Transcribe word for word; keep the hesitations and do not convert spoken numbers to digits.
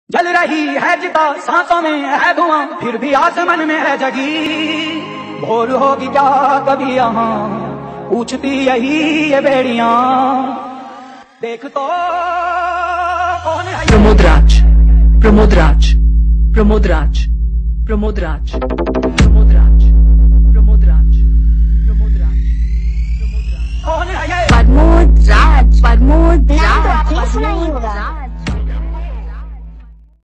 जल रही है चिता, सांसों में है धुआं, फिर भी आसमान में है जगी। भोर होगी क्या कभी यहाँ, पूछती यही ये बेड़ियां। देख तो कौन है। प्रमोद राज, प्रमोद राज, प्रमोद राज, प्रमोद राज, प्रमोद राज, प्रमोद राज, प्रमोद राज, प्रमोद राज। कौन है ये? प्रमोद राज, प्रमोद नाम तो राज, आपने सुना ही होगा।